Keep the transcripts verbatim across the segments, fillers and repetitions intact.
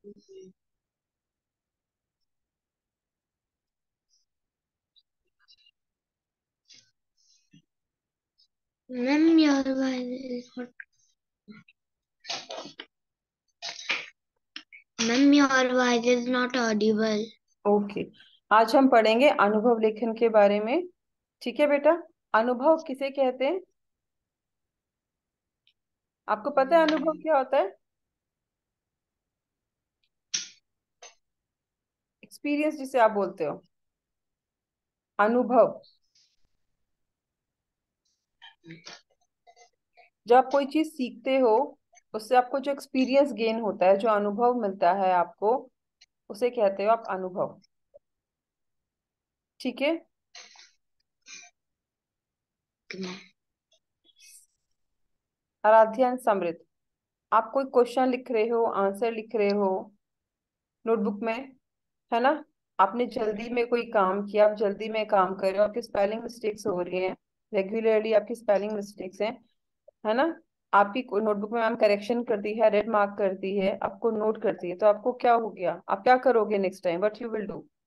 Ma'am, your voice is not. Ma'am, your voice is not audible. Okay, आज हम पढ़ेंगे अनुभव लेखन के बारे में। ठीक है बेटा, अनुभव किसे कहते हैं? आपको पता है अनुभव क्या होता है? एक्सपीरियंस जिसे आप बोलते हो, अनुभव। जब आप कोई चीज सीखते हो, उससे आपको जो एक्सपीरियंस गेन होता है, जो अनुभव मिलता है आपको, उसे कहते हो आप अनुभव। ठीक है। आराध्या समृद्ध, आप कोई क्वेश्चन लिख रहे हो, आंसर लिख रहे हो नोटबुक में, है ना? आपने जल्दी में कोई काम किया, आप जल्दी में काम कर रहे हो, आपकी स्पेलिंग मिस्टेक्स हो रही हैं, रेगुलरली आपकी स्पेलिंग मिस्टेक्स हैं, है ना? आपकी नोटबुक में मैम करेक्शन करती है, रेड मार्क करती है, आपको नोट करती है, तो आपको क्या हो गया? आप क्या करोगे next time? What you will do?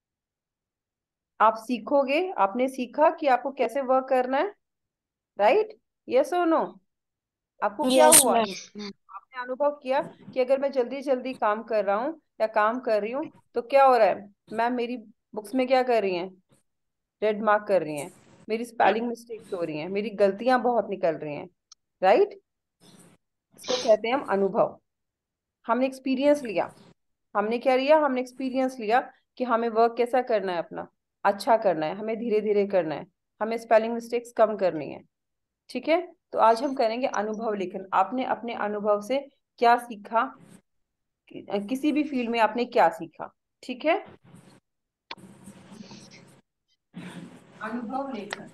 आप सीखोगे। आपने सीखा कि आपको कैसे वर्क करना है, राइट? यस और नो? आपको क्या यस हुआ? मैम। Yes, ma'am. आपने अनुभव किया कि अगर मैं जल्दी जल्दी काम कर रहा हूँ या काम कर रही हूँ, तो क्या हो रहा है? मैम मेरी बुक्स में क्या कर रही हैं? रेड मार्क कर रही हैं, मेरी स्पेलिंग मिस्टेक्स हो रही हैं, मेरी गलतियां बहुत निकल रही हैं, राइट? इसको कहते हैं हम अनुभव। हमने एक्सपीरियंस लिया। हमने क्या लिया? हमने एक्सपीरियंस लिया कि हमें वर्क कैसा करना है, अपना अच्छा करना है, हमें धीरे धीरे करना है, हमें स्पेलिंग मिस्टेक्स कम करनी है। ठीक है। तो आज हम करेंगे अनुभव लेखन। आपने अपने अनुभव से क्या सीखा? कि- किसी भी फील्ड में आपने क्या सीखा? ठीक है। अनुभव लेखन।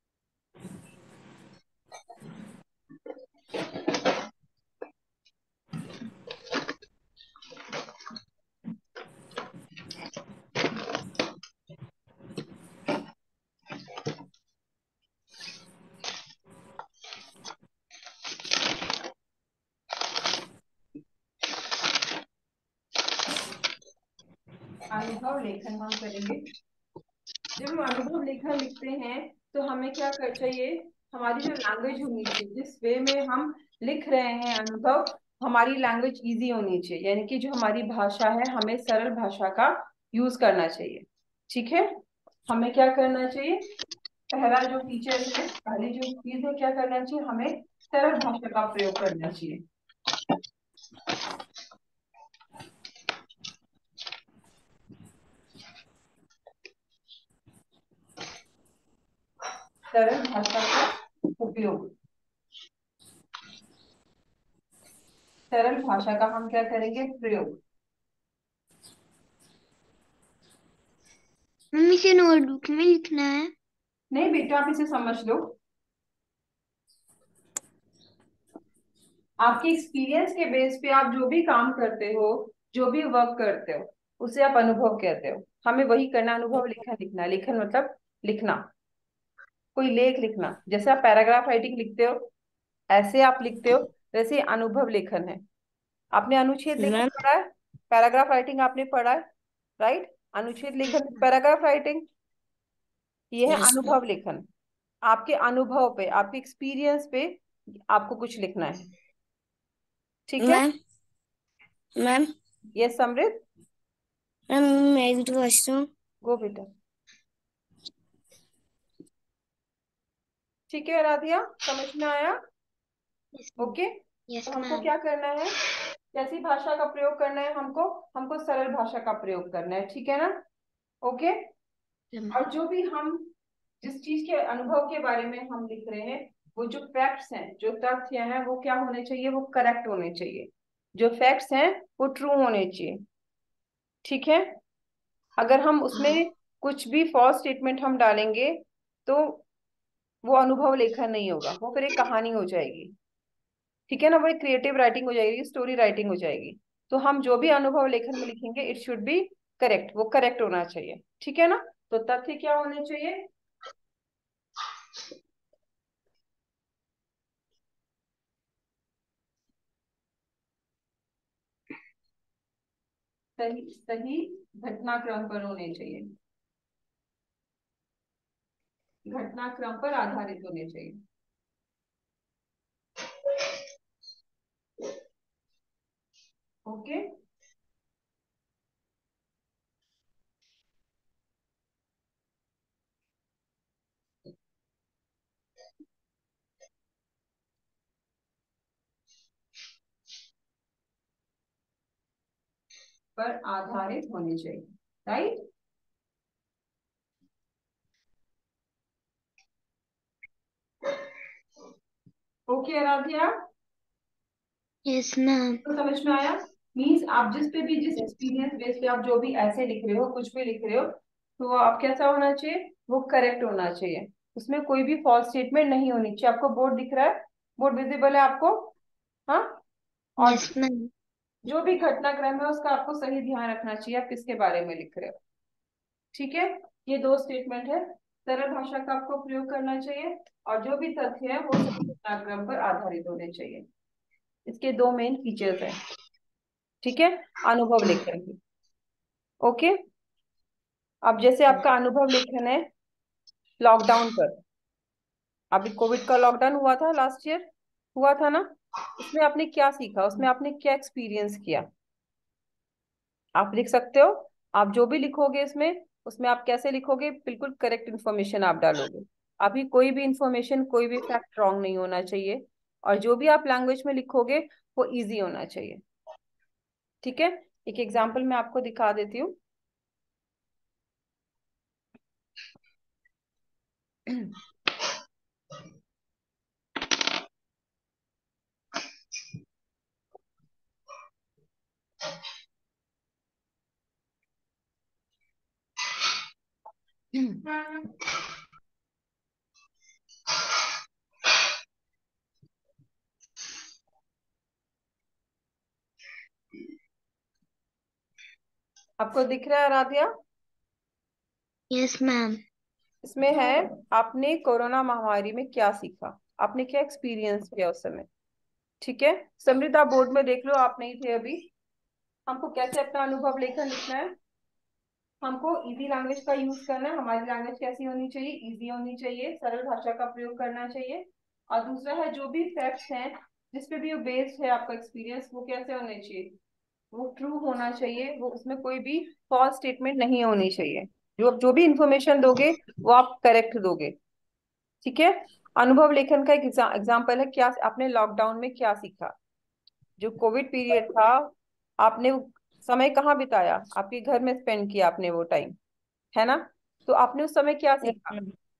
अनुभव लेखन हम करेंगे। जब हम अनुभव लेखन लिखते हैं, तो हमें क्या कर चाहिए? हमारी जो लैंग्वेज होनी चाहिए, जिस वे में हम लिख रहे हैं अनुभव, हमारी लैंग्वेज इजी होनी चाहिए, यानी कि जो हमारी भाषा है, हमें सरल भाषा का यूज करना चाहिए। ठीक है। हमें क्या करना चाहिए? पहला जो फीचर है, पहली जो चीज है, क्या करना चाहिए? हमें सरल भाषा का प्रयोग करना चाहिए। सरल भाषा का उपयोग। सरल भाषा का हम क्या करेंगे? प्रयोग। मम्मी से नोटबुक में लिखना है। नहीं बेटा, आप इसे समझ लो। आपके एक्सपीरियंस के बेस पे आप जो भी काम करते हो, जो भी वर्क करते हो, उसे आप अनुभव कहते हो। हमें वही करना, अनुभव लेखन लिखना। लेखन मतलब लिखना, कोई लेख लिखना। जैसे आप पैराग्राफ राइटिंग लिखते हो, ऐसे आप लिखते हो, वैसे अनुभव लेखन है। आपने अनुच्छेद लेखन मैम। पढ़ा है, पैराग्राफ राइटिंग आपने पढ़ा है, राइट? अनुच्छेद लेखन, पैराग्राफ राइटिंग, ये है यस मैम। अनुभव लेखन। आपके अनुभव पे, आपके एक्सपीरियंस पे आपको कुछ लिखना है। ठीक है। मैम। मैम। ये समृद्ध, मैम मैं भी तो क्वेश्चन। गो बेटा। ठीक है राधिया, समझ में आया? Yes, ma'am. ओके। तो Yes, हमको ma'am. क्या करना है? कैसी भाषा का प्रयोग करना है हमको? हमको सरल भाषा का प्रयोग करना है, ठीक है ना? ओके। Yes, ma'am. और जो भी हम, जिस चीज के अनुभव के बारे में हम लिख रहे हैं, वो जो फैक्ट्स हैं, जो तथ्य हैं, वो क्या होने चाहिए? वो करेक्ट होने चाहिए। जो फैक्ट्स हैं वो ट्रू होने चाहिए। ठीक है। अगर हम उसमें हाँ. कुछ भी फॉल्स स्टेटमेंट हम डालेंगे, तो वो अनुभव लेखन नहीं होगा, वो फिर एक कहानी हो जाएगी। ठीक है ना? वो एक क्रिएटिव राइटिंग हो जाएगी, स्टोरी राइटिंग हो जाएगी। तो हम जो भी अनुभव लेखन में लिखेंगे, इट शुड बी करेक्ट, वो करेक्ट होना चाहिए। ठीक है ना? तो तथ्य क्या होने चाहिए? सही सही घटनाक्रम पर होने चाहिए, घटनाक्रम पर आधारित होने चाहिए। ओके, पर आधारित होने चाहिए, right. Okay Aaradhya, yes ma'am. तो समझ में आया। मीन्स आप जिस पे भी, जिस एक्सपीरियंस बेस पे आप जो भी ऐसे लिख रहे हो, कुछ भी लिख रहे हो, तो आप कैसा होना चाहिए, वो करेक्ट होना चाहिए। उसमें कोई भी फॉल्स स्टेटमेंट नहीं होनी चाहिए। आपको बोर्ड दिख रहा है, बोर्ड विजिबल है आपको? हाँ। और यस मैम। जो भी घटनाक्रम है उसका आपको सही ध्यान रखना चाहिए, आप किसके बारे में लिख रहे हो। ठीक है, ये दो स्टेटमेंट है। सरल भाषा का आपको प्रयोग करना चाहिए, और जो भी तथ्य है वो सही घटनाक्रम पर आधारित होने चाहिए। इसके दो मेन फीचर्स हैं। ठीक है, अनुभव लेखन की। ओके, अब जैसे आपका अनुभव लेखन है लॉकडाउन पर। अभी कोविड का लॉकडाउन हुआ था लास्ट ईयर, हुआ था ना। उसमें आपने क्या सीखा, उसमें आपने क्या एक्सपीरियंस किया, आप लिख सकते हो। आप जो भी लिखोगे इसमें, उसमें आप कैसे लिखोगे, बिल्कुल करेक्ट इन्फॉर्मेशन आप डालोगे। अभी कोई भी इंफॉर्मेशन, कोई भी फैक्ट रॉन्ग नहीं होना चाहिए, और जो भी आप लैंग्वेज में लिखोगे वो इजी होना चाहिए। ठीक है, एक एग्जाम्पल मैं आपको दिखा देती हूँ। आपको दिख रहा है राधिया? Yes ma'am. इसमें है, आपने कोरोना महामारी में क्या सीखा, आपने क्या एक्सपीरियंस किया उस समय। ठीक है, समृद्ध आप बोर्ड में देख लो, आप नहीं थे अभी। हमको कैसे अपना अनुभव लेखन लिखना है, हमको इजी लैंग्वेज का यूज करना है। हमारी लैंग्वेज कैसी होनी चाहिए, इजी होनी चाहिए, सरल भाषा का प्रयोग करना चाहिए। और दूसरा है, जो भी फैक्ट्स हैं जिस पे भी बेस्ड है आपका एक्सपीरियंस, वो कैसे होने चाहिए, वो ट्रू होना चाहिए, वो उसमें कोई भी फॉल्स स्टेटमेंट नहीं होनी चाहिए। जो जो भी इंफॉर्मेशन दोगे वो आप करेक्ट दोगे। ठीक है, अनुभव लेखन का एक एग्जाम्पल है, क्या आपने लॉकडाउन में क्या सीखा। जो कोविड पीरियड था, आपने समय कहाँ बिताया, आपके घर में स्पेंड किया आपने वो टाइम, है ना। तो आपने उस समय क्या सीखा।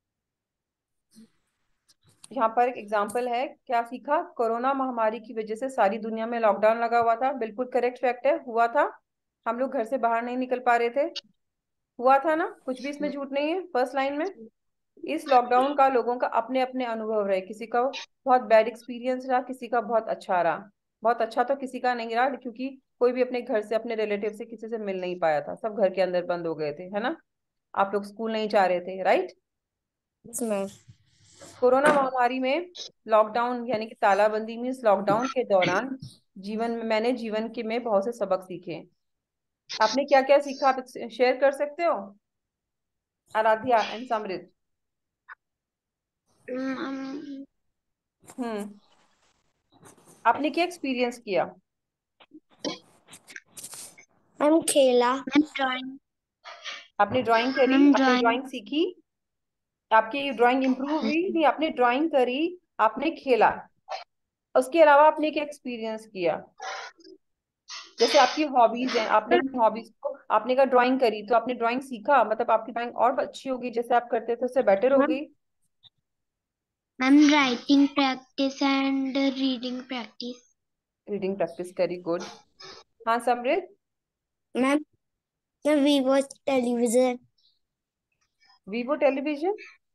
यहाँ पर एक एग्जाम्पल है, क्या सीखा, कोरोना महामारी की वजह से सारी दुनिया में लॉकडाउन लगा हुआ था, बिल्कुल करेक्ट फैक्ट है, हुआ था। हम लोग घर से बाहर नहीं निकल पा रहे थे, हुआ था ना, कुछ भी इसमें झूठ नहीं है। फर्स्ट लाइन में, इस लॉकडाउन का लोगों का अपने अपने अनुभव रहे, किसी का बहुत बैड एक्सपीरियंस रहा, किसी का बहुत अच्छा रहा। बहुत अच्छा तो किसी का नहीं रहा, क्योंकि कोई भी अपने घर से, अपने रिलेटिव से किसी से मिल नहीं पाया था, सब घर के अंदर बंद हो गए थे, है ना। आप लोग स्कूल नहीं जा रहे थे, राइट। Yes ma'am. कोरोना महामारी में लॉकडाउन यानी कि तालाबंदी में, इस लॉकडाउन के दौरान जीवन में, मैंने जीवन के में बहुत से सबक सीखे। आपने क्या क्या सीखा, आप शेयर कर सकते हो, आराध्या एंड समृद्ध। हम्म, आपने क्या एक्सपीरियंस किया। मैम खेला। Ma'am drawing. आपने ड्राइंग करी, मैम आपने ड्राइंग। ड्राइंग सीखी, आपकी ड्राइंग इंप्रूव हुई, नहीं आपने ड्राइंग करी, आपने खेला। उसके अलावा आपने क्या एक्सपीरियंस किया। जैसे आपकी हॉबीज हैं, आपने अपनी हॉबीज को, आपने कहा ड्राइंग करी, तो आपने ड्राइंग सीखा, मतलब आपकी ड्राइंग और अच्छी होगी, जैसे आप करते थे उससे बेटर हो मैम गई। Ma'am writing practice and reading practice. Reading practice करी, गुड। हाँ Samriddh. Ma'am we watch television. वीवो television,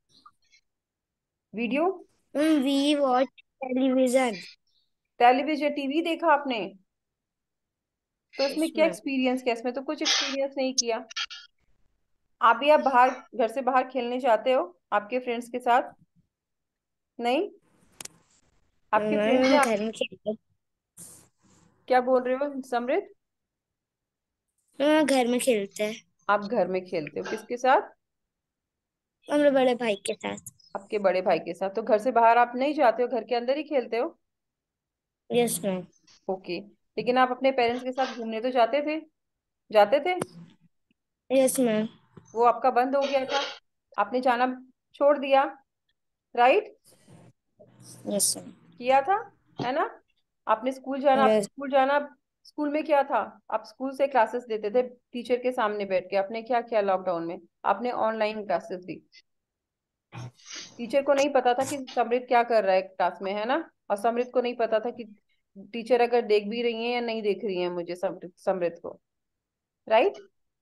video ma'am we watch television. Television, TV देखा आपने, तो यस इसमें क्या मैम। एक्सपीरियंस किया, इसमें तो कुछ एक्सपीरियंस नहीं किया। आप भी, आप बाहर, घर से बाहर खेलने जाते हो आपके फ्रेंड्स के साथ, नहीं, आपके फ्रेंड्स मैम हैं आप, घर में खेलते। क्या बोल रहे हो समृद्ध। मैम घर में खेलते हैं। आप घर में खेलते हो किसके साथ? मेरे बड़े भाई के साथ। आपके बड़े भाई के साथ। तो घर से बाहर आप नहीं जाते हो, घर के अंदर ही खेलते हो? Yes ma'am. ओके। लेकिन आप अपने पेरेंट्स के साथ घूमने तो जाते थे, जाते थे? Yes ma'am. वो आपका बंद हो गया था, आपने जाना छोड़ दिया, राइट? Yes ma'am. किया था, है ना? आपने स्कूल जाना, आपने यस। स्कूल जाना। स्कूल में क्या था? आप स्कूल से क्लासेस देते थे टीचर के सामने बैठ के। आपने क्या किया लॉकडाउन में? आपने ऑनलाइन क्लासेस दी। टीचर को नहीं पता था कि समृद्ध क्या कर रहा है क्लास में, है ना? और समृद्ध को नहीं पता था कि टीचर अगर देख भी रही है या नहीं देख रही है मुझे, समृद्ध समृद्ध को, राइट?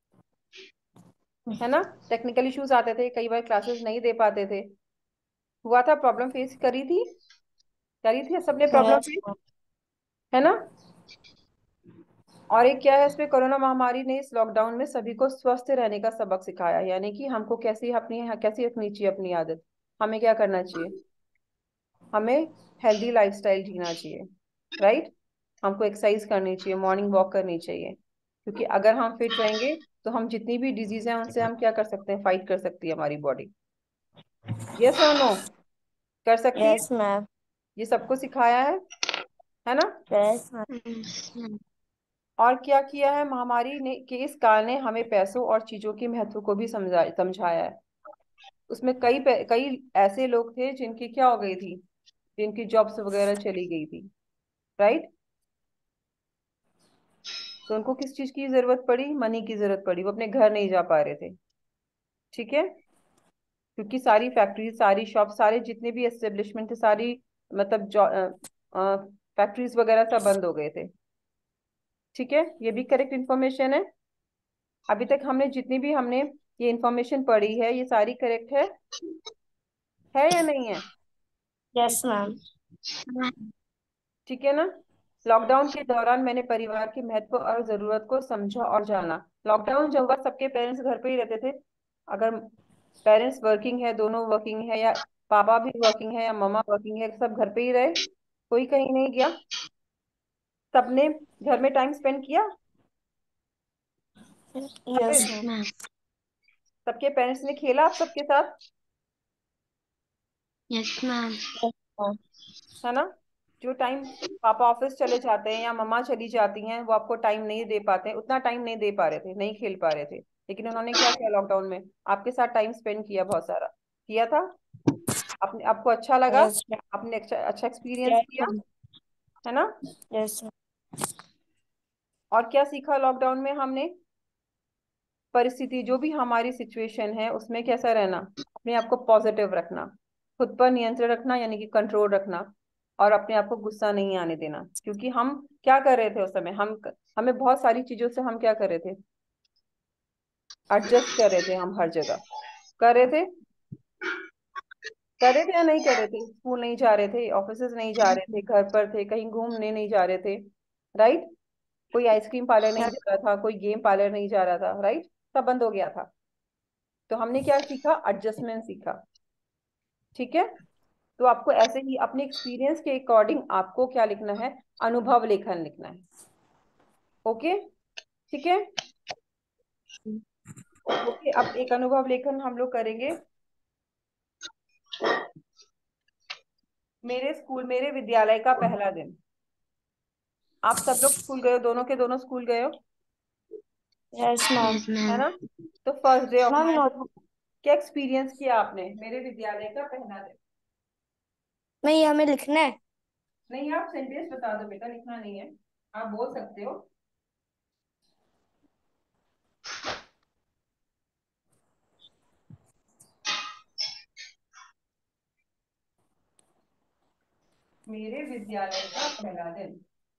है ना? टेक्निकल इश्यूज आते थे, कई बार क्लासेस नहीं दे पाते थे। हुआ था, प्रॉब्लम फेस करी थी, करी थी सबने प्रॉब्लम यस फेस, मैम। है ना? और एक क्या है इसमें, कोरोना महामारी ने इस लॉकडाउन में सभी को स्वस्थ रहने का सबक सिखाया, यानी कि हमको कैसी अपनी कैसी रखनी चाहिए अपनी आदत। हमें क्या करना चाहिए? हमें हेल्दी लाइफस्टाइल जीना चाहिए, राइट? हमको एक्सरसाइज करनी चाहिए, मॉर्निंग वॉक करनी चाहिए, क्योंकि अगर हम फिट रहेंगे तो हम जितनी भी डिजीज हैं उनसे हम क्या कर सकते हैं, फाइट कर सकती है हमारी बॉडी। यस और नो? कर सकती है। Yes ma'am. ये सबको सिखाया है है ना? Yes ma'am. Yes, ma'am. और क्या किया है महामारी ने कि इस काल ने हमें पैसों और चीजों के महत्व को भी समझा समझाया है। उसमें कई पे- कई ऐसे लोग थे जिनकी क्या हो गई थी, जिनकी जॉब्स वगैरह चली गई थी, राइट? तो उनको किस चीज की जरूरत पड़ी? मनी की जरूरत पड़ी, वो अपने घर नहीं जा पा रहे थे, ठीक है? क्योंकि सारी फैक्ट्रीज, सारी शॉप, सारे जितने भी एस्टेब्लिशमेंट थे, सारी मतलब फैक्ट्रीज वगैरह सब बंद हो गए थे, ठीक है? ये भी करेक्ट इन्फॉर्मेशन है। अभी तक हमने जितनी भी हमने ये इन्फॉर्मेशन पढ़ी है, ये सारी करेक्ट है है या नहीं है? Yes ma'am. ठीक है ना? लॉकडाउन के दौरान मैंने परिवार के महत्व और जरूरत को समझा और जाना। लॉकडाउन जब हुआ सबके पेरेंट्स घर पे ही रहते थे। अगर पेरेंट्स वर्किंग है, दोनों वर्किंग है, या पापा भी वर्किंग है या मम्मा वर्किंग है, सब घर पे ही रहे, कोई कहीं नहीं गया, सबने घर में टाइम स्पेंड किया। Yes Yes, ma'am. ma'am. सबके पेरेंट्स ने खेला आप सबके साथ, Yes, ma'am. है ना? जो टाइम पापा ऑफिस चले जाते हैं या मम्मा चली जाती हैं, वो आपको टाइम नहीं दे पाते हैं, उतना टाइम नहीं दे पा रहे थे, नहीं खेल पा रहे थे, लेकिन उन्होंने क्या किया लॉकडाउन में? आपके साथ टाइम स्पेंड किया, बहुत सारा किया था। अपने आपको अच्छा लगा, यस मैम। आपने अच्छा अच्छा एक्सपीरियंस यस किया, मैम। है ना? Yes ma'am. और क्या सीखा लॉकडाउन में हमने? परिस्थिति जो भी हमारी सिचुएशन है उसमें कैसा रहना, अपने आप को पॉजिटिव रखना, खुद पर नियंत्रण रखना यानी कि कंट्रोल रखना, और अपने आप को गुस्सा नहीं आने देना। क्योंकि हम क्या कर रहे थे उस समय, हम हमें बहुत सारी चीजों से हम क्या कर रहे थे, एडजस्ट कर रहे थे, हम हर जगह कर रहे थे, कर रहे थे या नहीं कर रहे थे? स्कूल नहीं जा रहे थे, ऑफिस नहीं जा रहे थे, घर पर थे, कहीं घूमने नहीं जा रहे थे, राइट? कोई आइसक्रीम पार्लर नहीं जा रहा था, कोई गेम पार्लर नहीं जा रहा था, राइट? सब बंद हो गया था। तो हमने क्या सीखा? एडजस्टमेंट सीखा, ठीक है? तो आपको ऐसे ही अपने एक्सपीरियंस के अकॉर्डिंग आपको क्या लिखना है, अनुभव लेखन लिखना है, ओके? ठीक है, ओके। अब एक अनुभव लेखन हम लोग करेंगे। मेरे स्कूल, मेरे विद्यालय का पहला दिन। आप सब लोग स्कूल गए हो, दोनों के दोनों स्कूल गए हो, यस मैम। Yes, है ma'am. ना? तो first day of ma'am my note. School, क्या एक्सपीरियंस किया आपने मेरे विद्यालय का पहला दिन? मैं ये हमें लिखना है। नहीं, आप सेंटेंस बता दो बेटा, लिखना नहीं है, आप बोल सकते हो। मेरे विद्यालय का पहला दिन,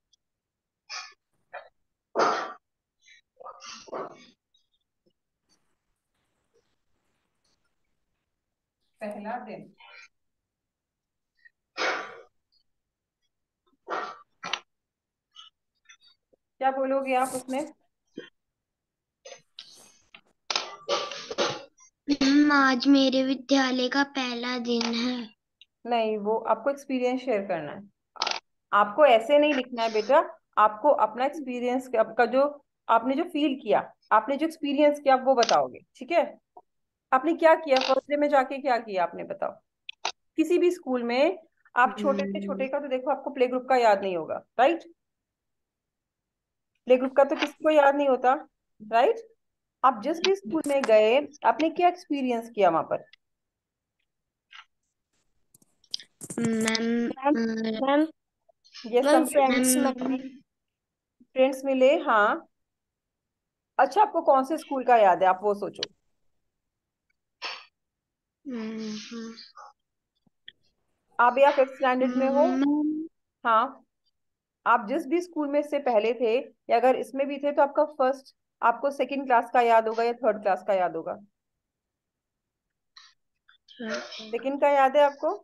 पहला दिन। क्या बोलोगे आप उसमें? मैम, आज मेरे विद्यालय का पहला दिन है। नहीं, वो आपको एक्सपीरियंस शेयर करना है। आ, आपको ऐसे नहीं लिखना है बेटा, आपको अपना एक्सपीरियंस, आपका जो आपने जो फील किया, आपने जो एक्सपीरियंस किया, वो बताओगे, ठीक है? आपने क्या किया फर्स्ट डे में जाके, क्या किया आपने, बताओ। किसी भी स्कूल में आप छोटे से छोटे का तो देखो, आपको प्ले ग्रुप का याद नहीं होगा, राइट? प्ले ग्रुप का तो किसी को याद नहीं होता, राइट? आप जिस भी स्कूल में गए, आपने क्या एक्सपीरियंस किया वहां पर? मैम मैम अ, मैम ये मैम सब फ्रेंड्स में मैम फ्रेंड्स मिले, हाँ। अच्छा, आपको कौन से स्कूल का याद है, आप वो सोचो। हम्म, आप या फिफ्थ स्टैंडर्ड में हो? मैम हाँ। आप जिस भी स्कूल में से पहले थे, या अगर इसमें भी थे, तो आपका फर्स्ट, आपको सेकंड क्लास का याद होगा या थर्ड क्लास का याद होगा? सेकंड का याद है आपको?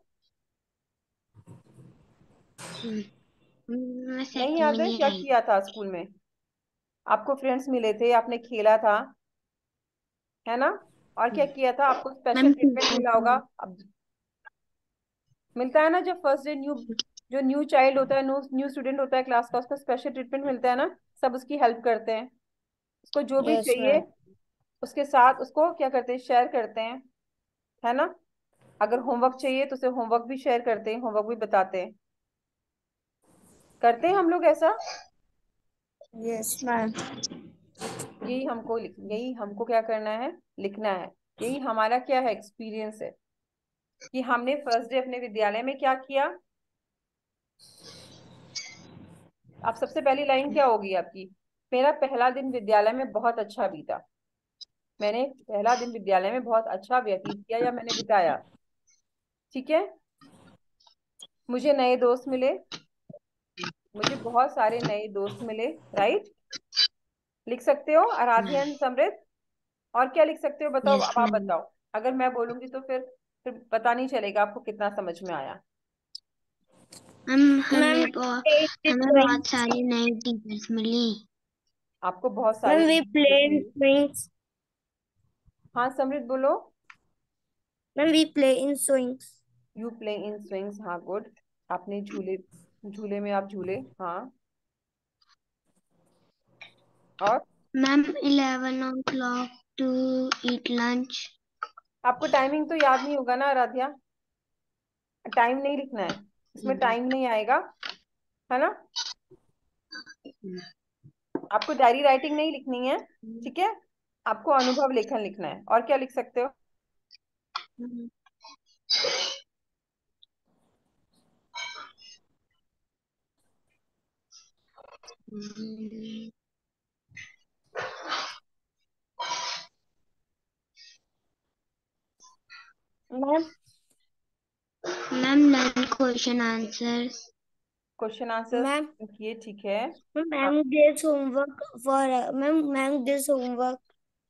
मैं नहीं सेकंड में याद है? नहीं क्या आई। किया था स्कूल में? आपको फ्रेंड्स मिले थे, आपने खेला था, है ना? और क्या किया था? आपको स्पेशल मैम ट्रीटमेंट मिला होगा। अब मिलता है ना, जब फर्स्ट डे न्यू, जो न्यू चाइल्ड होता है, न्यू न्यू स्टूडेंट होता है क्लास का, उसको स्पेशल ट्रीटमेंट मिलता है ना। सब उसकी हेल्प करते हैं, उसको जो भी यस चाहिए मैम उसके साथ उसको क्या करते हैं, शेयर करते हैं, है ना? अगर होमवर्क चाहिए तो उसे होमवर्क भी शेयर करते हैं, होमवर्क भी बताते हैं। करते हैं हम लोग ऐसा। यस मैम यही हमको लिख यही हमको क्या करना है, लिखना है। यही हमारा क्या है, एक्सपीरियंस है, कि हमने फर्स्ट डे अपने विद्यालय में क्या किया। अब सबसे पहली लाइन क्या होगी आपकी? मेरा पहला दिन विद्यालय में बहुत अच्छा बीता। मैंने पहला दिन विद्यालय में बहुत अच्छा व्यतीत किया या मैंने बिताया, ठीक है? मुझे नए दोस्त मिले, मुझे बहुत सारे नए दोस्त मिले, राइट? लिख सकते हो आराध्यन, समृद्ध। और क्या लिख सकते हो, बताओ, यस अब आप मैम। बताओ। अगर मैं बोलूंगी तो फिर फिर पता नहीं चलेगा आपको कितना समझ में आया। मैम मैम हमें बहुत हमें बहुत स्विंग्स सारी नई टीचर्स मिली। आपको बहुत सारी ma'am we play teachers in मिली। स्विंग्स हाँ समृद्ध, बोलो। Ma'am we play in swings you play in swings, हाँ गुड। आपने झूले, झूले में आप झूले, हाँ। और ma'am eleven o'clock to eat lunch. आपको टाइमिंग तो याद नहीं होगा ना आराध्या? टाइम नहीं लिखना है, इसमें टाइम नहीं आएगा, है ना? आपको डायरी राइटिंग नहीं लिखनी है, ठीक है? आपको अनुभव लेखन लिखना है। और क्या लिख सकते हो? Ma'am ma'am learn question answers. Question answers ma'am किए, ठीक है। हाँ, ma'am this homework for ma'am ma'am this homework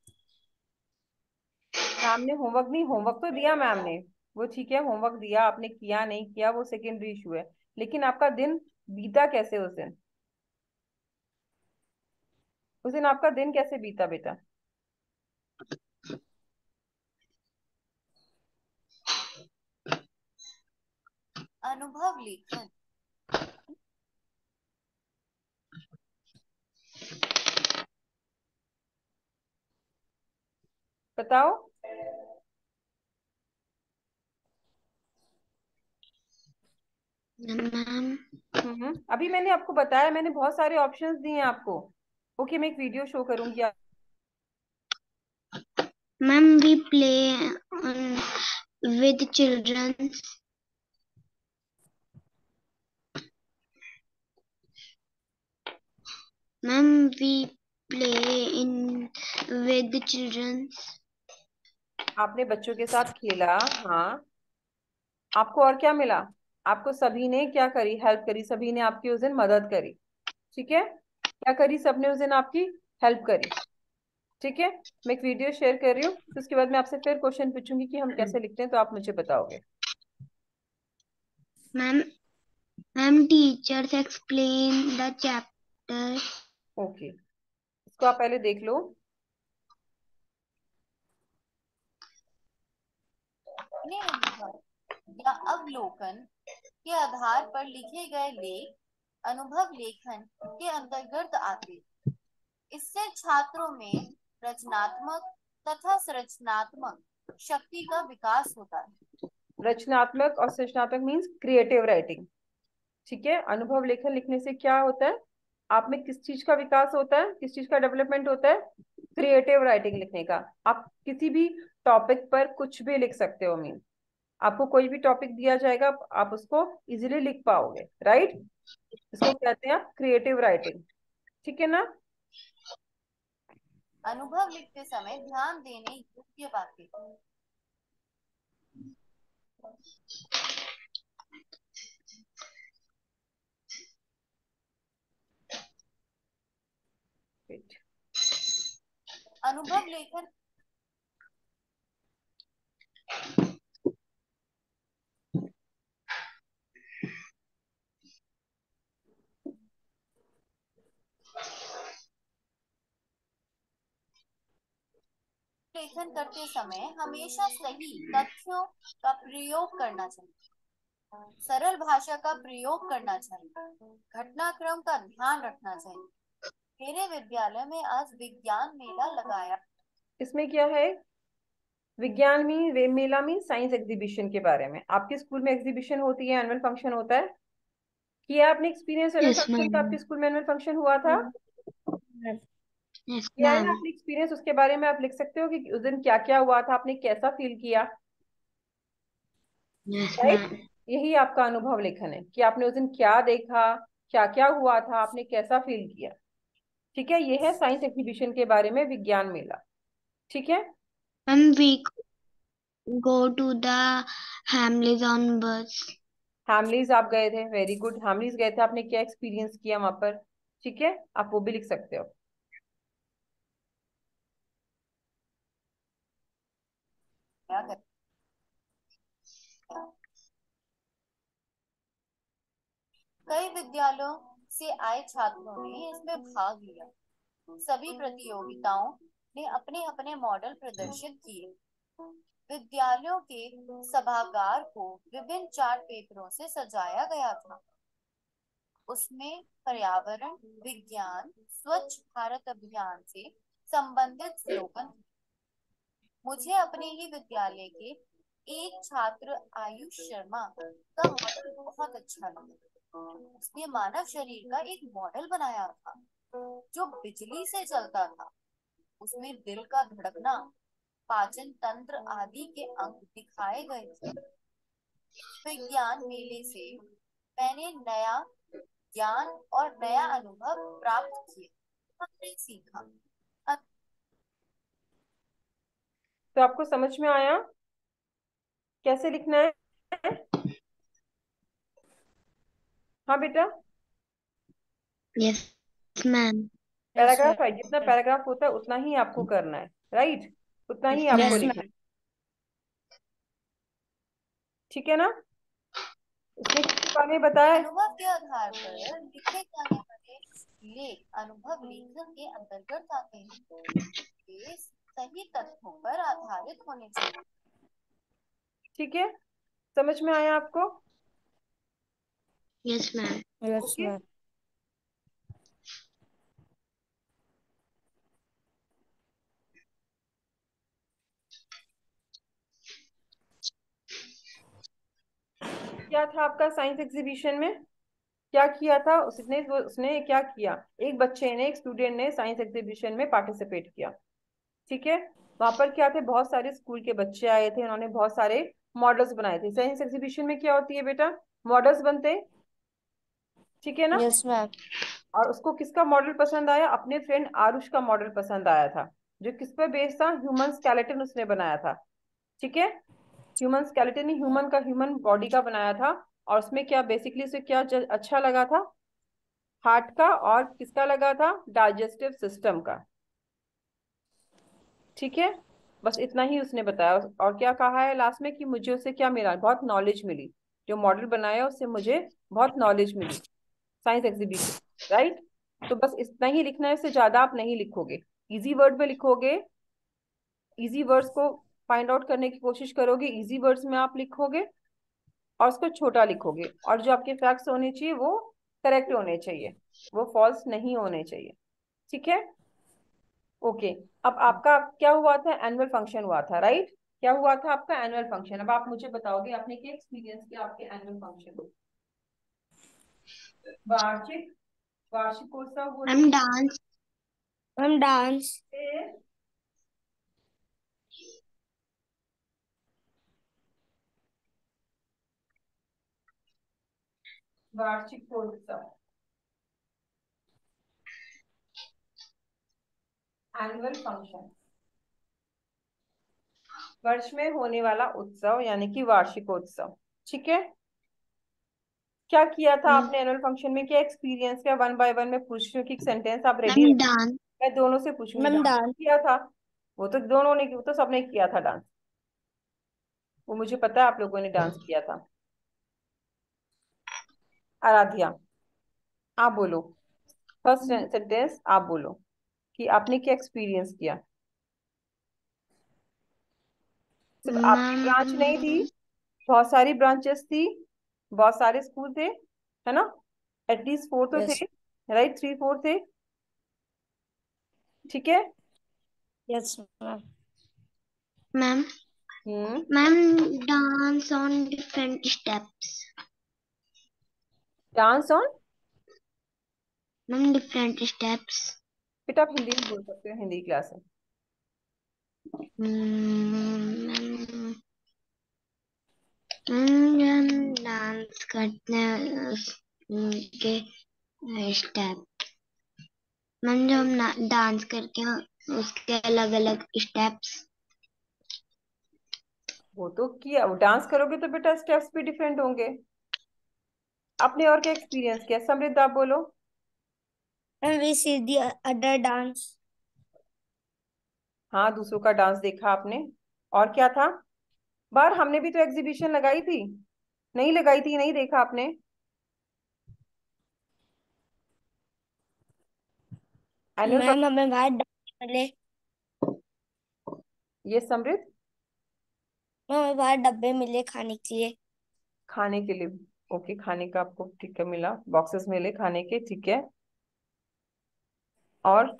ma'am ने होमवर्क नहीं, होमवर्क तो दिया मैम ने, वो ठीक है, होमवर्क दिया, आपने किया नहीं किया वो सेकेंडरी इशू है। लेकिन आपका दिन बीता कैसे उस दिन? उस दिन आपका दिन कैसे बीता बेटा? अनुभव लेखन। बताओ। मैम हम्म अभी मैंने आपको बताया, मैंने बहुत सारे ऑप्शंस दिए हैं आपको। ओके, मैं एक वीडियो शो करूंगी। Ma'am we play with children. Ma'am we play in with children. आपने बच्चों के साथ खेला, हाँ। आपको और क्या मिला? आपको सभी ने क्या करी, हेल्प करी, सभी ने आपकी उस दिन मदद करी, ठीक है? क्या करी सबने उस दिन आपकी? हेल्प करी, ठीक है? मैं एक वीडियो शेयर कर रही हूँ, तो उसके बाद मैं आपसे फिर क्वेश्चन पूछूंगी कि हम कैसे लिखते हैं, तो आप मुझे बताओगे। Ma'am ma'am teachers explain the chapter. Okay, इसको आप पहले देख लो। अपने अनुभव या अवलोकन के आधार पर लिखे गए लेख अनुभव लेखन के अंतर्गत आते हैं। इससे छात्रों में रचनात्मक तथा सृजनात्मक शक्ति का विकास होता है। रचनात्मक और सृजनात्मक मीन्स क्रिएटिव राइटिंग। ठीक है, अनुभव लेखन लिखने से क्या होता है, आप में किस चीज का विकास होता है, किस चीज का डेवलपमेंट होता है, क्रिएटिव राइटिंग लिखने का। आप किसी भी टॉपिक पर कुछ भी लिख सकते हो। मीन आपको कोई भी टॉपिक दिया जाएगा, आप उसको इजीली लिख पाओगे, राइट। इसको कहते हैं आप क्रिएटिव राइटिंग। ठीक है ना। अनुभव लिखते समय ध्यान देने योग्य बातें। अनुभव लेखन लेखन करते समय हमेशा सही तथ्यों का प्रयोग करना चाहिए, सरल भाषा का प्रयोग करना चाहिए, घटनाक्रम का ध्यान रखना चाहिए। मेरे विद्यालय में आज विज्ञान मेला लगाया। इसमें क्या है, विज्ञान में वे मेला में साइंस एग्जीबिशन के बारे में। आपके स्कूल में एग्जीबिशन होती है, एनुअल फंक्शन होता है, किया आपने एक्सपीरियंस एनुअल यस फंक्शन का? मैम। आपके स्कूल में एनुअल फंक्शन हुआ था? यस किया है ना मैम। आपने एक्सपीरियंस? उसके बारे में आप लिख सकते हो कि उस दिन क्या क्या हुआ था, आपने कैसा फील किया, यस राइट। मैम। यही आपका अनुभव लेखन है कि आपने उस दिन क्या देखा, क्या क्या हुआ था, आपने कैसा फील किया। ठीक है, ये है साइंस एग्जीबिशन के बारे में विज्ञान मेला। ठीक है। Ma'am we go to the Hamleys on bus. Hamleys आप गए थे, वेरी गुड। हैमलीज गए थे, आपने क्या एक्सपीरियंस किया वहां पर? ठीक है, आप वो भी लिख सकते हो। क्या कर कई विद्यालयों से आए छात्रों ने इसमें भाग लिया। सभी प्रतियोगिताओं ने अपने अपने मॉडल प्रदर्शित किए। विद्यालयों के सभागार को विभिन्न चार्ट पेपरों से सजाया गया था। उसमें पर्यावरण, विज्ञान, स्वच्छ भारत अभियान से संबंधित स्लोगन। मुझे अपने ही विद्यालय के एक छात्र आयुष शर्मा का मॉडल बहुत अच्छा लगा। उसने मानव शरीर का एक मॉडल बनाया था जो बिजली से चलता था। उसमें दिल का धड़कना, पाचन तंत्र आदि के अंग दिखाए गए थे। विज्ञान मेले से मैंने नया ज्ञान और नया अनुभव प्राप्त किया। हमने सीखा। तो आपको समझ में आया कैसे लिखना है? हाँ बेटा। Yes ma'am. पैराग्राफ है, जितना पैराग्राफ होता है उतना ही आपको करना है, राइट। उतना ही आपको Yes, लिखना है। ठीक है ना। इसमें किसके बारे में बताया है? अनुभव के आधार पर लिखे जाने वाले लेख अनुभव लेखन के अंतर्गत आते हैं। ये सही तथ्यों पर आधारित होने चाहिए। ठीक है, समझ में आया आपको? Yes ma'am. Yes okay. Ma'am. क्या था आपका साइंस एग्जीबिशन में, क्या किया था उसने? उसने क्या किया, एक बच्चे ने, एक स्टूडेंट ने साइंस एग्जीबिशन में पार्टिसिपेट किया। ठीक है, वहां पर क्या थे, बहुत सारे स्कूल के बच्चे आए थे, उन्होंने बहुत सारे मॉडल्स बनाए थे। साइंस एग्जीबिशन में क्या होती है बेटा, मॉडल्स बनते हैं। ठीक है ना। Yes ma'am. और उसको किसका मॉडल पसंद आया? अपने फ्रेंड आरुष का मॉडल पसंद आया था, जो किस पर बेस्ड था, ह्यूमन स्केलेटन उसने बनाया था। ठीक है, ह्यूमन स्केलेटन, ह्यूमन का, ह्यूमन बॉडी का बनाया था। और उसमें क्या बेसिकली उसे क्या ज- अच्छा लगा था, हार्ट का, और किसका लगा था, डाइजेस्टिव सिस्टम का। ठीक है, बस इतना ही उसने बताया। और क्या कहा है लास्ट में कि मुझे उससे क्या मिला, बहुत नॉलेज मिली। जो मॉडल बनाया उससे मुझे बहुत नॉलेज मिली साइंस एग्जीबिशन, राइट। तो बस इतना ही लिखना है, इससे ज्यादा आप नहीं लिखोगे। इजी वर्ड में लिखोगे, इजी वर्ड्स को फाइंड आउट करने की कोशिश करोगे, इजी वर्ड्स में आप लिखोगे और उसको छोटा लिखोगे। और जो आपके फैक्ट्स होने चाहिए वो करेक्ट होने चाहिए, वो फॉल्स नहीं होने चाहिए। ठीक है। ओके, अब आपका क्या हुआ था? एनुअल फंक्शन हुआ था, राइट? क्या हुआ था आपका? Annual function. अब आप मुझे बताओगे आपने क्या एक्सपीरियंस किया आपके एनुअल फंक्शन में? वार्षिक वार्षिकोत्सव बोलो। Ma'am dance. Ma'am dance. फिर वार्षिकोत्सव, एनुअल फंक्शन, वर्ष में होने वाला उत्सव यानी कि वार्षिकोत्सव। ठीक है, क्या किया था हम्म, आपने एनुअल फंक्शन में? क्या एक्सपीरियंस? क्या वन बाय वन में पूछ रही हूँ कि सेंटेंस आप रेडी मैम रखो। डांस। मैं दोनों से पूछूंगी। Ma'am dance dance. किया था? वो तो दोनों ने, वो तो सबने किया था डांस, वो मुझे पता है आप लोगों ने डांस किया था। आराध्या, आप बोलो, फर्स्ट सेंटेंस आप बोलो कि आपने क्या एक्सपीरियंस किया। सिर्फ आपकी ब्रांच नहीं थी, मैम बहुत सारी ब्रांचेस थी, बहुत सारे स्कूल थे, है ना? एटलीस्ट फोर तो यस। थे, राइट? थ्री फोर थे, ठीक है। Yes ma'am. Ma'am hmm ma'am dance on different steps. Dance on, ma'am different steps. बेटा आप हिंदी में बोल सकते हो, हिंदी क्लास है। मैम हम डांस करते हैं उनके स्टेप। मैम जो हम डांस करके उसके अलग अलग स्टेप्स। वो तो किया, वो डांस करोगे तो बेटा स्टेप्स भी डिफरेंट होंगे। आपने और क्या एक्सपीरियंस किया? समृद्ध आप बोलो। Ma'am we see the other dance. हाँ, दूसरों का डांस देखा आपने। और क्या था? बार हमने भी तो एग्जीबिशन लगाई थी। नहीं लगाई थी? नहीं देखा आपने? एनुअल, मैम हमें बाहर डांस मिले। ये समृद्ध, मैम हमें बाहर डब्बे मिले खाने के लिए। खाने के लिए? ओके, खाने का आपको ठीक है मिला, बॉक्सेस मिले खाने के, ठीक है। और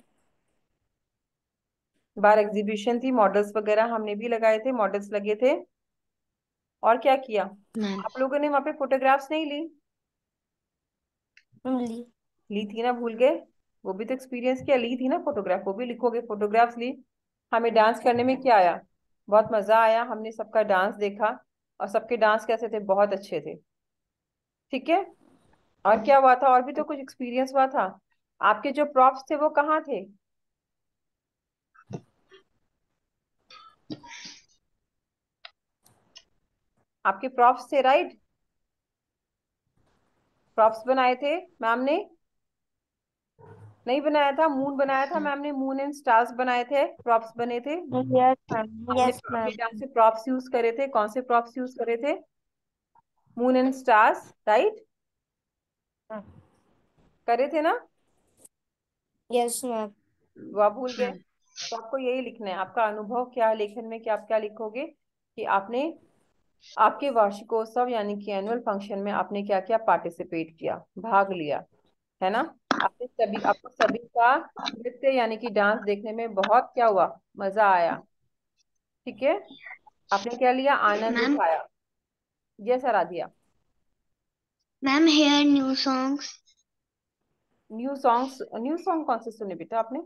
बाहर एग्जीबिशन थी, मॉडल्स वगैरह हमने भी लगाए थे, मॉडल्स लगे थे। और क्या किया? मैम आप लोगों ने वहां पे फोटोग्राफ्स नहीं ली? मैम ली। ली थी ना, भूल गए? वो भी तो एक्सपीरियंस किया, ली थी ना फोटोग्राफ, वो भी लिखोगे, फोटोग्राफ्स ली। हमें डांस करने में क्या आया? बहुत मजा आया, हमने सबका डांस देखा, और सबके डांस कैसे थे? बहुत अच्छे थे, ठीक है। और क्या हुआ था? और भी तो कुछ एक्सपीरियंस हुआ था। आपके जो प्रॉप्स थे वो कहाँ थे? आपके प्रॉप्स थे, राइट? प्रॉप्स बनाए थे मैम ने? नहीं बनाया था? मून बनाया था मैम ने, मून एंड स्टार्स बनाए थे, प्रॉप्स बने थे। Yes ma'am. हमने यस अपने मैम। डांस से प्रॉप्स यूज करे थे। कौन से प्रॉप्स यूज करे थे? Moon and stars, right? करे थे ना? Yes ma'am. वो आप भूल गए? मैम तो आपको यही लिखना है, आपका अनुभव क्या है लेखन में, कि आप क्या लिखोगे कि आपने आपके वार्षिकोत्सव यानी कि एनुअल फंक्शन में आपने क्या क्या पार्टिसिपेट किया, भाग लिया, है ना? आपने सभी, आपको सभी का नृत्य यानी कि डांस देखने में बहुत क्या हुआ? मजा आया, ठीक है। आपने क्या लिया? आनंद मैम उठाया। Yes Aradhya. Ma'am hear new songs. New songs? New song कौन से सुने बेटा आपने?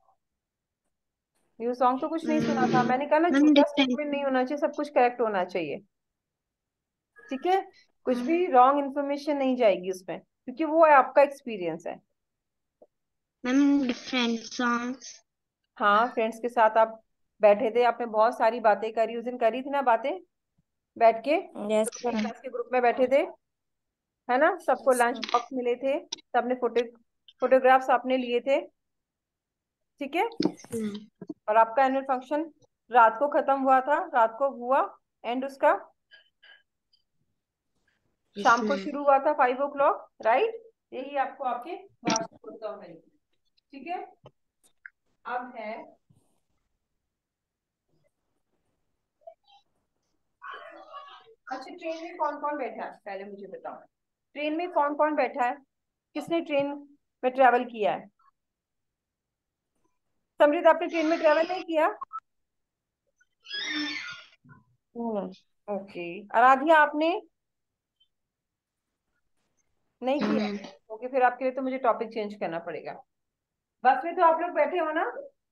न्यू सॉन्ग तो कुछ नहीं सुना था। मैंने कहा ना, मैम झूठा डिफरेंट। स्टेटमेंट नहीं होना चाहिए, सब कुछ करेक्ट होना चाहिए, ठीक है। कुछ भी रॉन्ग इन्फॉर्मेशन नहीं जाएगी उसमें, क्योंकि वो है आपका एक्सपीरियंस है। Ma'am different songs. हाँ, फ्रेंड्स के साथ आप बैठे थे, आपने बहुत सारी बातें करी, उस दिन करी थी ना बातें, बैठ के यस मैम। क्लास के ग्रुप में बैठे थे, है ना? सबको यस लंच मैम। बॉक्स मिले थे, सबने फोटो फोटोग्राफ्स आपने लिए थे, ठीक है। और आपका एनुअल फंक्शन रात को खत्म हुआ था, रात को हुआ एंड उसका, शाम को शुरू हुआ था फाइव ओ क्लॉक, राइट? यही आपको आपके वार्षिकोत्सव में, ठीक है। अब है, अच्छा ट्रेन में कौन कौन बैठा है पहले मुझे बताओ। ट्रेन में कौन कौन बैठा है? किसने ट्रेन में ट्रेवल किया है? समृद्ध, आपने ट्रेन में ट्रेवल नहीं किया? हम्म, ओके। आराध्या, आपने नहीं हाँ किया? मैम। ओके, फिर आपके लिए तो मुझे टॉपिक चेंज करना पड़ेगा। बस में तो आप लोग बैठे हो ना?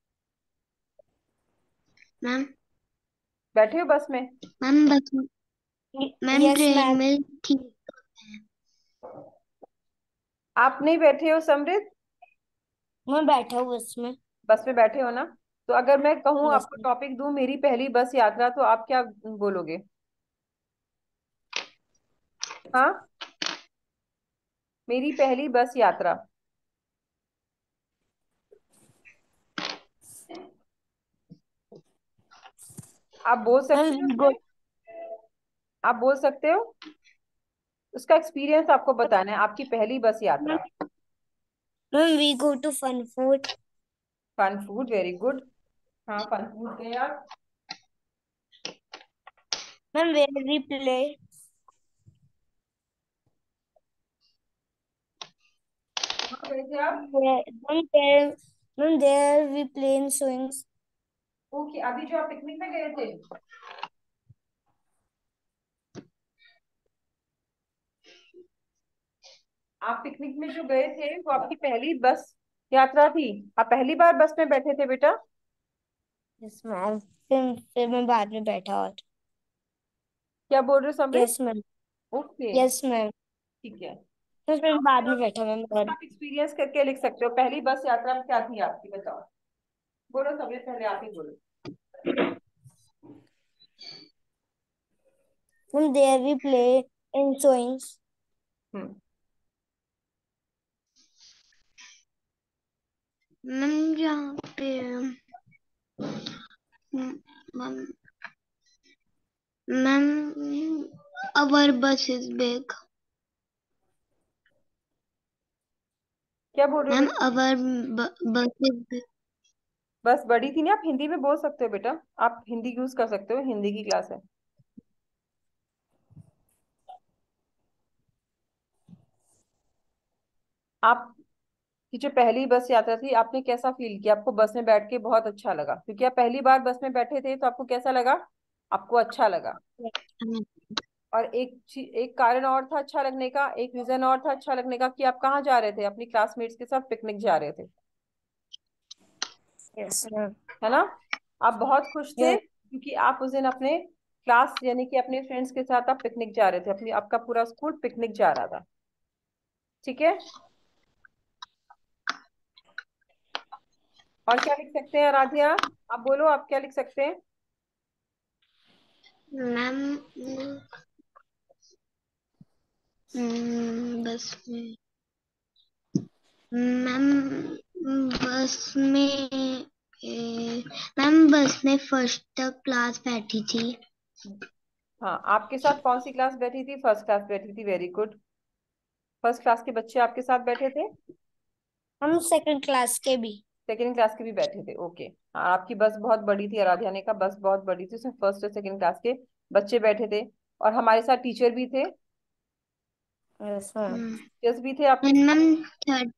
मैम बैठे हो बस में? मैम बस मैम यस ट्रेन मैम। में ठीक है। आप नहीं बैठे हो समृद्ध? मैं बैठा हूँ इसमें। बस में बैठे हो ना? तो अगर मैं कहूँ यस आपको मैम। टॉपिक दूं मेरी पहली बस यात्रा, तो आप क्या बोलोगे? हाँ, मेरी पहली बस यात्रा। आप बोल मैम सकते हो वी गो उसमें? आप बोल सकते हो? उसका एक्सपीरियंस आपको बताना है, आपकी पहली बस यात्रा। Ma'am we go to fun food. Fun food, very good. हाँ, फन फूड गए आप। Ma'am where we play. कहाँ गए थे आप? Ma'am there ma'am there we play in swings. Okay, अभी जो आप पिकनिक में गए थे, आप पिकनिक में जो गए थे वो आपकी पहली बस यात्रा थी? आप पहली बार बस में बैठे थे बेटा? Yes ma'am. फिर फिर मैं बाद में बैठा और क्या बोल रहे हो Samriddh? Yes ma'am. Okay, yes ma'am. ठीक है। फिर फिर आप बाद फिर में बैठा मैम उसका और आप एक्सपीरियंस करके लिख सकते हो, पहली बस यात्रा में क्या थी आपकी, बताओ। बोलो समृद्ध, पहले आप ही बोलो। Ma'am there we play in swings. Hmm ma'am जहाँ पे ma'am ma'am our bus is big. क्या बोल रहे हो मैम बेटा? our bu- bus is big. बस बड़ी थी ना? आप हिंदी में बोल सकते हो बेटा, आप हिंदी यूज कर सकते हो, हिंदी की क्लास है। आप की जो पहली बस यात्रा थी, आपने कैसा फील किया? आपको बस में बैठ के बहुत अच्छा लगा क्योंकि आप पहली बार बस में बैठे थे, तो आपको कैसा लगा? आपको अच्छा लगा। और एक ची- एक कारण और था अच्छा लगने का, एक रीजन और था अच्छा लगने का, कि आप कहाँ जा रहे थे? अपनी क्लासमेट्स के साथ पिकनिक जा रहे थे, यस मैम। है ना? आप बहुत खुश थे यस क्योंकि आप उस दिन अपने क्लास यानी कि अपने फ्रेंड्स के साथ आप पिकनिक जा रहे थे, अपनी आपका पूरा स्कूल पिकनिक जा रहा था। ठीक है। और क्या लिख सकते हैं राधिया? आप बोलो, आप क्या लिख सकते हैं? मैम हम्म, बस में मैम बस में ए, मैम बस में फर्स्ट तक क्लास बैठी थी। हाँ, आपके साथ कौन सी क्लास बैठी थी? फर्स्ट क्लास बैठी थी, वेरी गुड। फर्स्ट क्लास के बच्चे आपके साथ बैठे थे? हम सेकंड क्लास के भी। सेकेंड क्लास के भी बैठे थे, ओके। हाँ, आपकी बस बहुत बड़ी थी, आराध्या ने का बस बहुत बड़ी थी, उसमें फर्स्ट और सेकेंड क्लास के बच्चे बैठे थे। और हमारे साथ टीचर भी थे। Yes ma'am. टीचर्स भी थे आपके मैम साथ? मैम थर्ड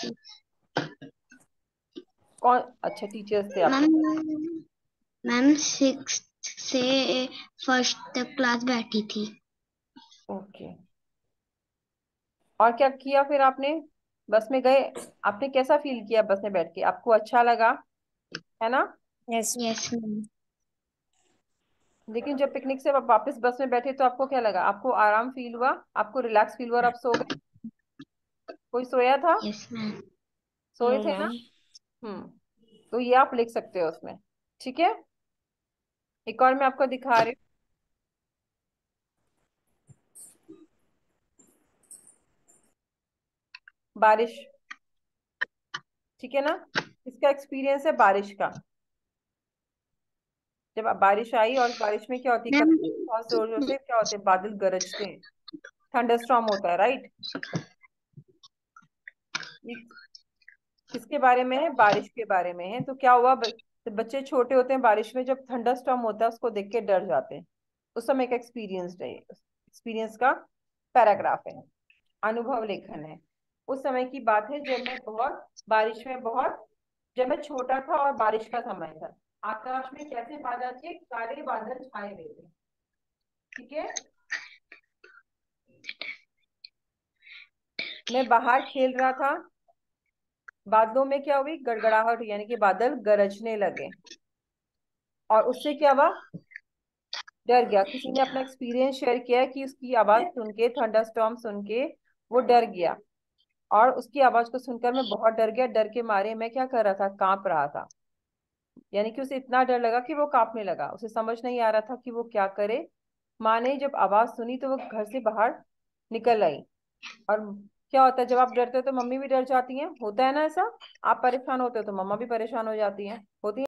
कौन? अच्छा, टीचर्स थे आपके मैम साथ। मैम सिक्स से फर्स्ट तक क्लास बैठी थी। ओके। और क्या किया फिर आपने? बस में गए, आपने कैसा फील किया बस में बैठ के? आपको अच्छा लगा, है ना? Yes yes ma'am. लेकिन जब पिकनिक से आप वापस बस में बैठे तो आपको क्या लगा? आपको आराम फील हुआ? आपको रिलैक्स फील हुआ और आप सो गए? कोई सोया था? Yes ma'am. सोए नो थे ना? मैम। हम्म तो ये आप लिख सकते हो उसमें। ठीक है। एक और मैं आपको दिखा रही हूँ, बारिश। ठीक है ना? इसका एक्सपीरियंस है बारिश का। जब बारिश आई, और बारिश में क्या होती है, मैम कभी बहुत जोर जोर से क्या होते हैं, बादल गरजते हैं, थंडरस्टॉर्म होता है, राइट? ये किसके बारे में है? बारिश के बारे में है। तो क्या हुआ, ब- जब बच्चे छोटे होते हैं, बारिश में जब थंडरस्टॉर्म होता है उसको देख के डर जाते हैं। उस समय का एक्सपीरियंस है, एक्सपीरियंस का पैराग्राफ है, अनुभव लेखन है। उस समय की बात है जब मैं बहुत बारिश में बहुत जब मैं छोटा था और बारिश का समय था, आकाश में कैसे बादल थे? काले बादल छाए हुए थे। ठीक है, मैं बाहर खेल रहा था, बादलों में क्या हुई? गड़गड़ाहट, यानी कि बादल गरजने लगे, और उससे क्या हुआ? डर गया। किसी ने अपना एक्सपीरियंस शेयर किया है कि उसकी आवाज सुन के, थंडरस्टॉर्म सुन के वो डर गया, और उसकी आवाज को सुनकर मैं बहुत डर गया। डर के मारे मैं क्या कर रहा था? कांप रहा था। यानी कि उसे इतना डर लगा कि वो कांपने लगा। उसे समझ नहीं आ रहा था कि वो क्या करे। माँ ने जब आवाज सुनी तो वो घर से बाहर निकल आई। और क्या होता है, जब आप डरते हो तो मम्मी भी डर जाती हैं, होता है ना ऐसा? आप परेशान होते हो तो मम्मा भी परेशान हो जाती हैं, होती है।